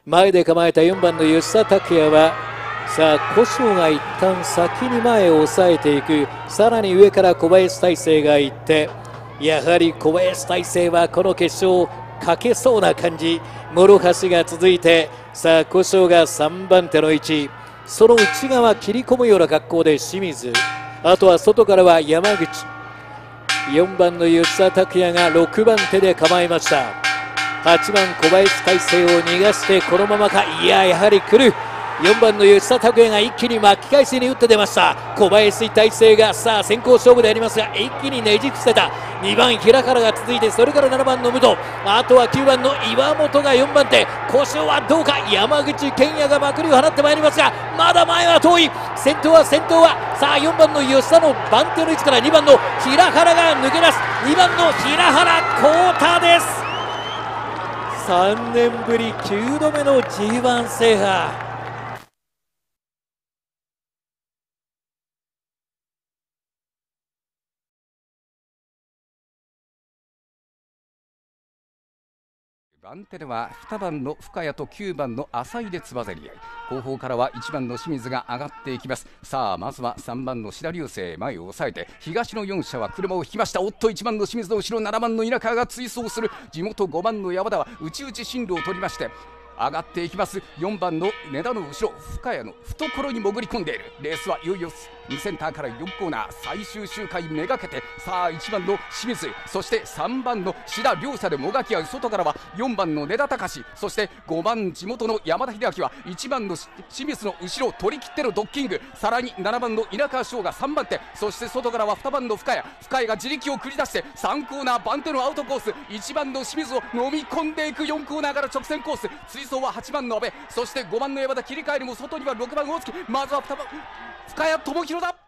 前で構えた4番の吉田拓也はさあ古性が一旦先に前を抑えていく。さらに上から小林大成がいって、やはり小林大成はこの決勝かけそうな感じ。諸橋が続いて、さあ古性が3番手の位置、その内側切り込むような格好で清水、あとは外からは山口、4番の吉田拓也が6番手で構えました。8番小林大成を逃がしてこのままか。いや、やはり来る。4番の吉田拓也が一気に巻き返しに打って出ました。小林大成がさあ先行勝負でありますが、一気にねじ伏せた。2番平原が続いて、それから7番の武藤、あとは9番の岩本が4番手。古性はどうか。山口健也がまくりを放ってまいりますが、まだ前は遠い。先頭はさあ4番の吉田の番手の位置から2番の平原が抜け出す。2番の平原浩太です。3年ぶり9度目の G1 制覇。 番手では2番の深谷と9番の浅井でつばぜり合い、後方からは1番の清水が上がっていきます。さあまずは3番の志田流星、前を抑えて東の4社は車を引きました。おっと1番の清水の後ろ、7番の稲川が追走する。地元5番の山田は内々進路を取りまして上がっていきます。4番の根田の後ろ、深谷の懐に潜り込んでいる。レースはいよいよ2センターから4コーナー最終周回めがけて、さあ1番の清水、そして3番の志田両者でもがき合う。外からは4番の根田隆、そして5番地元の山田秀明は1番の清水の後ろを取り切ってのドッキング。さらに7番の稲川翔が3番手、そして外からは2番の深谷が自力を繰り出して3コーナー番手のアウトコース、1番の清水を飲み込んでいく。4コーナーから直線コース、追走は8番の阿部、そして5番の山田、切り替えるも外には6番大月、まずは深谷智弘だ。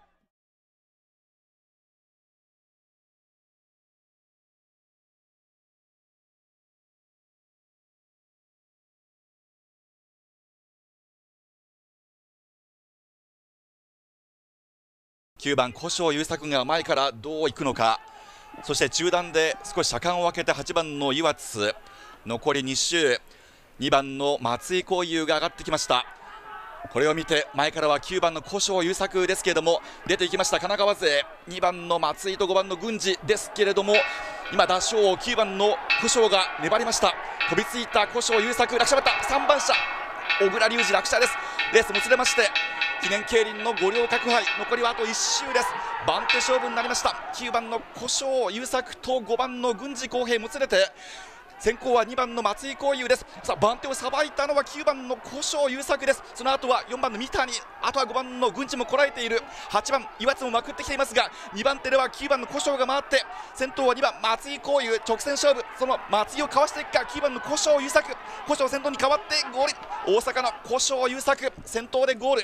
9番古性優作が前からどういくのか。そして中段で少し車間を空けて8番の岩津、残り2周、2番の松井光雄が上がってきました。これを見て前からは9番の古性優作ですけれども出ていきました。神奈川勢2番の松井と5番の郡司ですけれども、今ダッシュを9番の古性が粘りました。飛びついた古性優作、落車だった。3番車小倉隆二落車です。レースもつれまして記念競輪の五稜郭杯、残りはあと1周です。番手勝負になりました。9番の古性優作と5番の郡司浩平もつれて、先行は2番の松井光雄です。さあ番手をさばいたのは9番の古性優作です。その後は4番の三谷、あとは5番の郡司もこらえている。8番岩津もまくってきていますが、2番手では9番の古性が回って、先頭は2番松井光雄、直線勝負。その松井をかわしていくか。9番の古性優作、古性先頭に変わってゴール。大阪の古性優作先頭でゴール。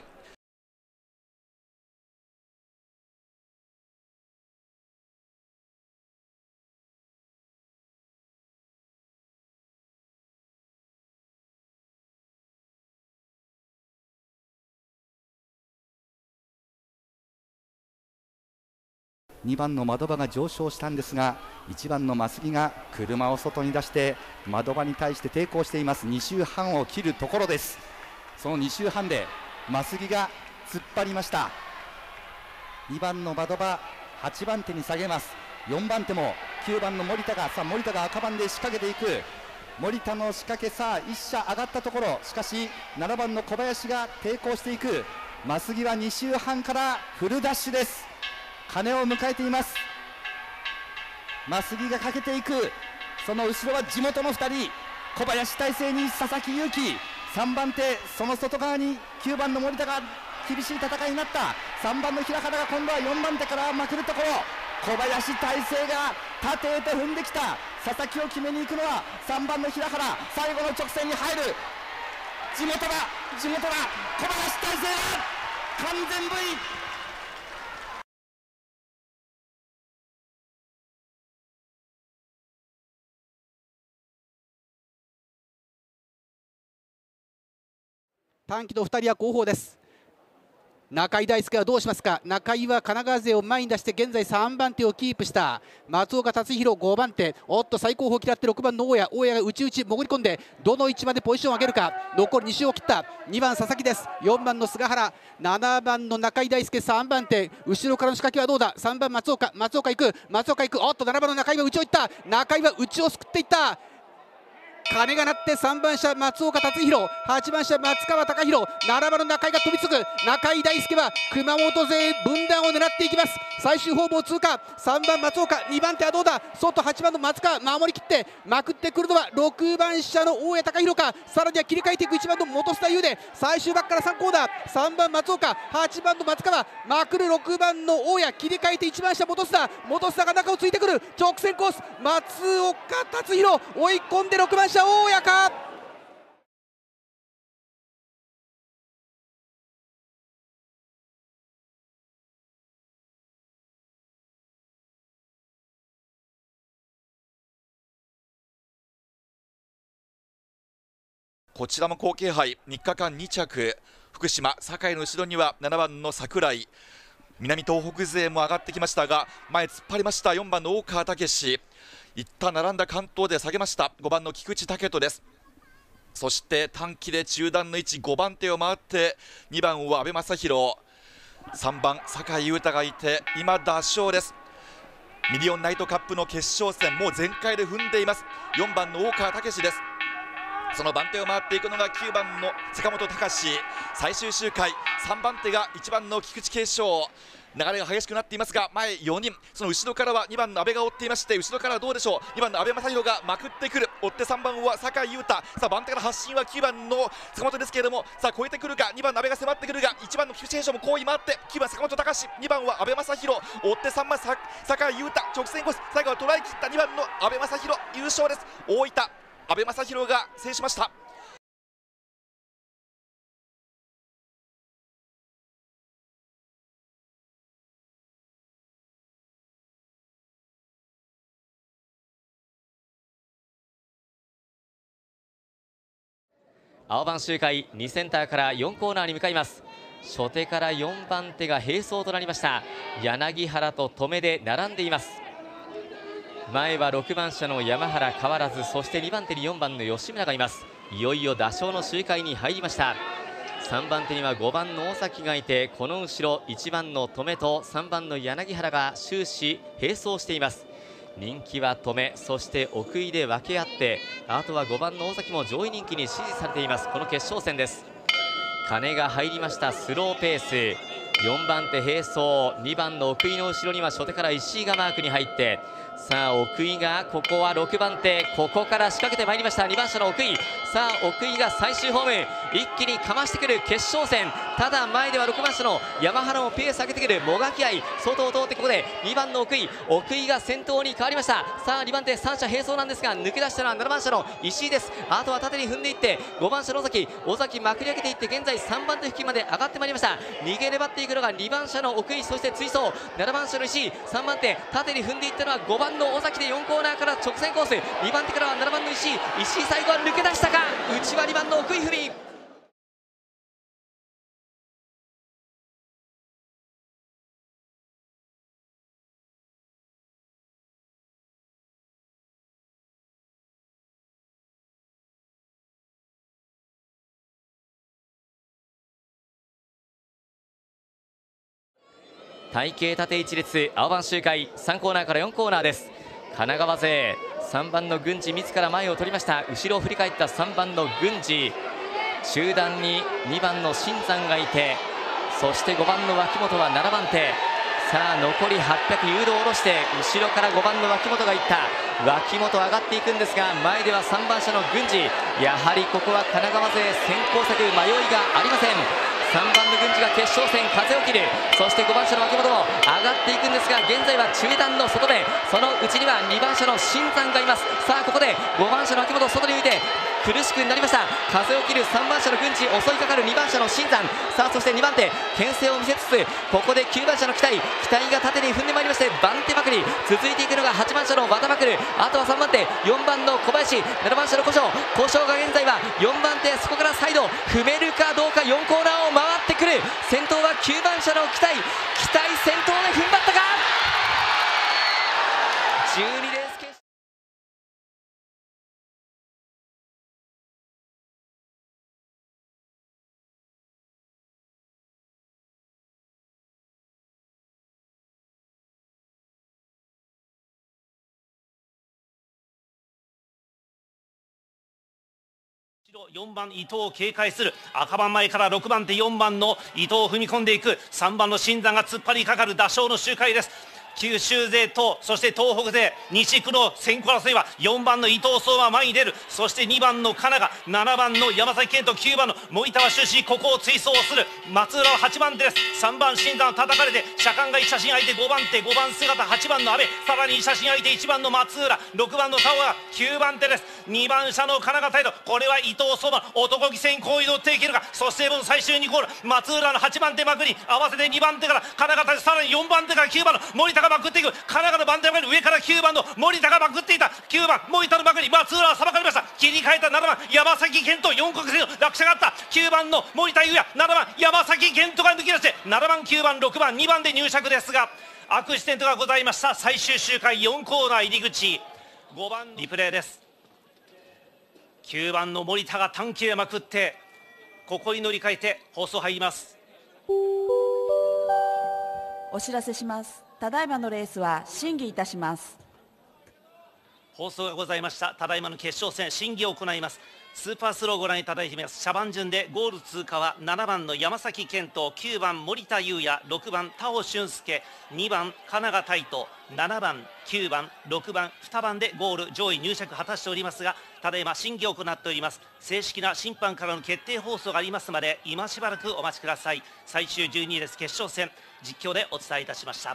2番の窓場が上昇したんですが、1番の増木が車を外に出して窓場に対して抵抗しています。2周半を切るところです。その2周半で増木が突っ張りました。2番の窓場8番手に下げます。4番手も9番の森田が、森田が赤番で仕掛けていく。森田の仕掛け、1車上がったところ、しかし7番の小林が抵抗していく。増木は2周半からフルダッシュです。鐘を迎えています。増木がかけていく。その後ろは地元の2人、小林大成に佐々木勇気、3番手、その外側に9番の森田が厳しい戦いになった。3番の平原が今度は4番手からまくるところ、小林大成が縦へと踏んできた。佐々木を決めに行くのは3番の平原、最後の直線に入る。地元だ小林大成だ、完全 V。 短期の2人は後方です。 中井大輔はどうしますか。中井は神奈川勢を前に出して現在3番手をキープした。松岡達弘5番手、おっと最後方嫌って6番の大谷が内々潜り込んでどの位置までポジションを上げるか。残り2周を切った。2番佐々木です。4番の菅原、7番の中井大輔3番手、後ろからの仕掛けはどうだ。3番松岡行く、おっと7番の中井は内をいった。中井は内をすくっていった。鐘が鳴って3番車松岡達弘、8番車松川貴弘、7番の中井が飛びつく。中井大輔は熊本勢分断を狙っていきます。最終方々通過。3番松岡、2番手はどうだ。外8番の松川守りきってまくってくるのは6番車の大谷貴弘か。さらには切り替えていく1番の本須田優で最終バックから3コーナー。3番松岡、8番の松川まくる6番の大谷、切り替えて1番車本須田が中をついてくる。直線コース、松岡達弘追い込んで6番車大谷か。 こちらも好景杯、3日間2着、福島、酒井の後ろには7番の櫻井、南東北勢も上がってきましたが、前突っ張りました4番の大川武史、一旦並んだ関東で下げました5番の菊池武人です。そして短期で中段の位置5番手を回って2番は阿部正弘、3番酒井優太がいて今脱勝です。ミリオンナイトカップの決勝戦、もう全開で踏んでいます4番の大川武史です。その番手を回っていくのが9番の坂本隆、最終周回3番手が1番の菊池継承、流れが激しくなっていますが前4人、その後ろからは2番の阿部が追っていまして、後ろからはどうでしょう、2番の阿部正弘がまくってくる。追って3番は酒井優太、さあ番手から発進は9番の坂本ですけれども、さあ超えてくるか。2番の阿部が迫ってくるが1番の菊池継承も後位回って9番坂本隆、2番は阿部正弘、追って3番酒井優太、直線コース最後は捉え切った2番の阿部正弘優勝です。大分阿部正弘が制しました。 青番周回2センターから4コーナーに向かいます。初手から4番手が並走となりました。柳原と止めで並んでいます。前は6番車の山原変わらず、そして2番手に4番の吉村がいます。いよいよ打賞の周回に入りました。3番手には5番の大崎がいて、この後ろ1番の止めと3番の柳原が終始並走しています。人気は止め、そして奥井で分け合って、あとは5番の大崎も上位人気に支持されています。この決勝戦です。鐘が入りました。スローペース、4番手並走、2番の奥井の後ろには初手から石井がマークに入って、さあ奥井がここは6番手、ここから仕掛けてまいりました。2番車の奥井、さあ奥井が最終ホーム、一気にかましてくる決勝戦。ただ前では6番車の山原もペース上げてくる。もがき合い、外を通ってここで2番の奥井が先頭に変わりました。さあ2番手3者並走なんですが、抜け出したのは7番車の石井です。あとは縦に踏んでいって5番車の尾崎まくり上げていって、現在3番手付近まで上がってまいりました。逃げ粘っていくのが2番車の奥井、そして追走7番車の石井、3番手縦に踏んでいったのは5番の尾崎で4コーナーから直線コース、2番手からは7番の石井、最後は抜け出したか。内は2番の奥井文。体型縦一列、青番周回3コーナーから4コーナーです。神奈川勢3番の郡司自ら前を取りました。後ろを振り返った3番の郡司、中段に2番の新山がいて、そして5番の脇本は7番手。さあ残り800、誘導を下ろして後ろから5番の脇本がいった。脇本上がっていくんですが、前では3番車の郡司、やはりここは神奈川勢先行策、迷いがありません。3番の郡司が決勝戦風を切る。そして5番車の脇本も上がっていくんですが、現在は中段の外で、そのうちには2番車の新山がいます。さあここで5番車の脇本外に浮いて苦しくなりました。風を切る3番車の軍地、襲いかかる2番車の新山。さあそして2番手牽制を見せつつ、ここで9番車の期待が縦に踏んでまいりまして、番手まくり続いていくのが8番車の渡まくる。あとは3番手4番の小林、7番車の古性が現在は4番手、そこからサイド踏めるかどうか、4コーナーを回ってくる。先頭は9番車の期待先頭で踏ん張ったか。12レース決勝。 4番伊藤を警戒する。赤番前から6番手4番の伊藤を踏み込んでいく。3番の新山が突っ張りかかる打賞の周回です。九州勢とそして東北勢西区の先行争いは4番の伊藤壮は前に出る。そして2番の金が、7番の山崎健人、9番の森田は終始ここを追走する。松浦は8番手です。3番新山叩かれて車間が1写真相手5番手、5番姿8番の阿部、さらに1写真相手1番の松浦、6番の田尾が9番手です。2番車の金が態度、これは伊藤壮馬男気先行移動っていけるか。そして最終2コール松浦の8番手まくり合わせて2番手から金が態度、さらに4番手から9番の森田がまくっていく。金がの番手まくり上から9番の森田がまくっていた。9番森田のまくり松浦はさばかれました。切り替えた7番山崎健人、4国戦の落車があった。9番の森田優也、7番山崎健人が抜き出して7番9番6番2番で入尺ですが、アクシデントがございました。最終周回4コーナー入り口、5番リプレイです。9番の森田が短期へまくってここに乗り換えて放送入ります。 お知らせします。ただいまのレースは審議いたします。 放送がございました。ただいまの決勝戦審議を行います。スーパースローをご覧いただいています。車番順でゴール通過は7番の山崎健人、9番森田優也、6番田尾俊介、2番金賀太斗、7番9番6番2番でゴール上位入尺果たしておりますが、ただいま審議を行っております。正式な審判からの決定放送がありますまで今しばらくお待ちください。最終12レース決勝戦実況でお伝えいたしました。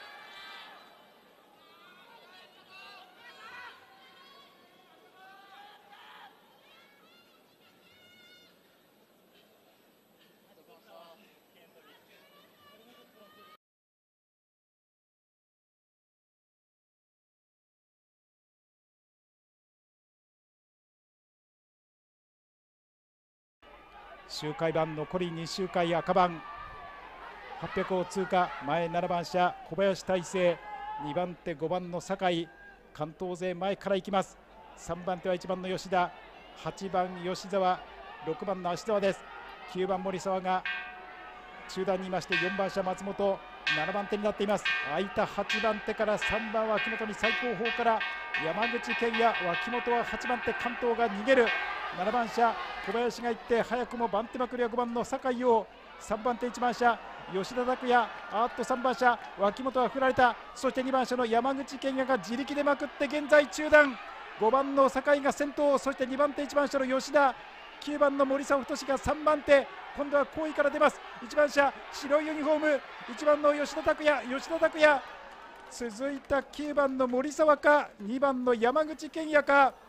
周回番残り2周回、赤番800を通過、前7番車小林大成、2番手5番の酒井、関東勢前から行きます。3番手は1番の吉田、8番吉沢、6番の芦沢です。9番森沢が中段にいまして、4番車松本7番手になっています。空いた8番手から3番脇本に最後方から山口健也、脇本は8番手関東が逃げる。7番車小林が行って早くも番手まくりは5番の酒井を、3番手1番車吉田拓也、3番車脇本は振られた。そして2番車の山口健也が自力でまくって現在中段、5番の酒井が先頭、そして2番手1番車の吉田、9番の森沢太が3番手、今度は後位から出ます。1番車白いユニフォーム1番の吉田拓也、続いた9番の森沢か2番の山口健也か。